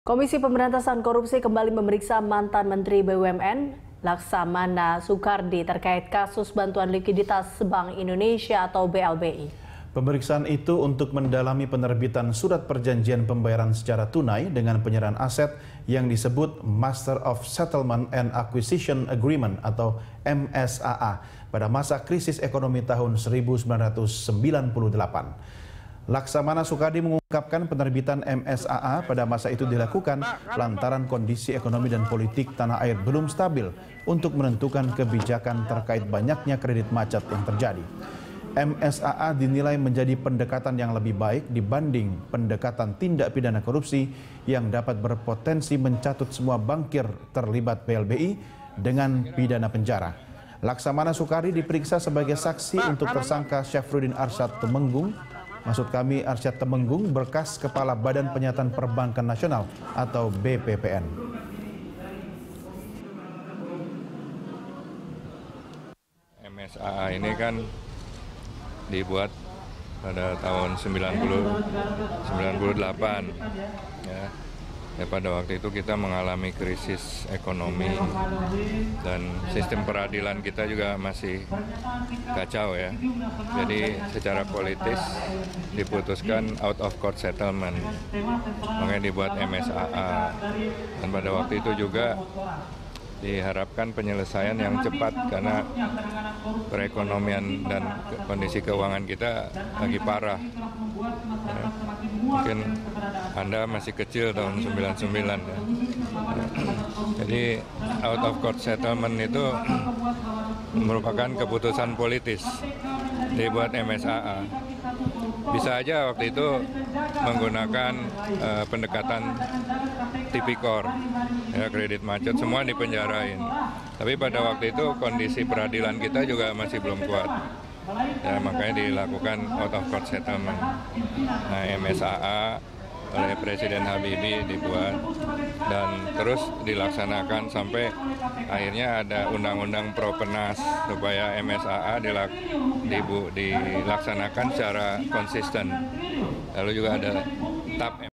Komisi Pemberantasan Korupsi kembali memeriksa mantan Menteri BUMN Laksamana Soekardi terkait kasus bantuan likuiditas Bank Indonesia atau BLBI. Pemeriksaan itu untuk mendalami penerbitan surat perjanjian pembayaran secara tunai dengan penyerahan aset yang disebut Master of Settlement and Acquisition Agreement atau MSAA pada masa krisis ekonomi tahun 1998. Laksamana Soekardi mengungkapkan penerbitan MSAA pada masa itu dilakukan lantaran kondisi ekonomi dan politik tanah air belum stabil untuk menentukan kebijakan terkait banyaknya kredit macet yang terjadi. MSAA dinilai menjadi pendekatan yang lebih baik dibanding pendekatan tindak pidana korupsi yang dapat berpotensi mencatut semua bankir terlibat BLBI dengan pidana penjara. Laksamana Soekardi diperiksa sebagai saksi untuk tersangka Syafruddin Arsyad Temenggung, Arsyad Temenggung, berkas Kepala Badan Penyataan Perbankan Nasional atau BPPN. MSAA ini kan dibuat pada tahun 98 ya. Pada waktu itu kita mengalami krisis ekonomi dan sistem peradilan kita juga masih kacau ya. Jadi secara politis diputuskan out of court settlement, makanya dibuat MSAA. Dan pada waktu itu juga diharapkan penyelesaian yang cepat karena perekonomian dan kondisi keuangan kita lagi parah. Ya, mungkin Anda masih kecil tahun 99 ya. Jadi out of court settlement itu merupakan keputusan politis dibuat MSAA. Bisa aja waktu itu menggunakan pendekatan tipikor, ya, kredit macet, semua dipenjarain. Tapi pada waktu itu kondisi peradilan kita juga masih belum kuat. Ya, makanya dilakukan out of court settlement. Nah, MSAA oleh Presiden Habibie dibuat dan terus dilaksanakan sampai akhirnya ada undang-undang Propenas supaya MSAA dilaksanakan secara konsisten. Lalu juga ada TAP